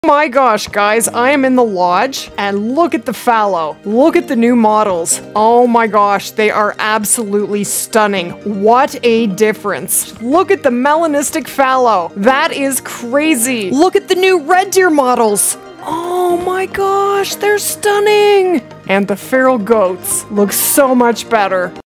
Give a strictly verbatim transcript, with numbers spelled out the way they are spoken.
Oh my gosh, guys, I am in the lodge, and look at the fallow. Look at the new models. Oh my gosh, they are absolutely stunning. What a difference. Look at the melanistic fallow. That is crazy. Look at the new red deer models. Oh my gosh, they're stunning. And the feral goats look so much better.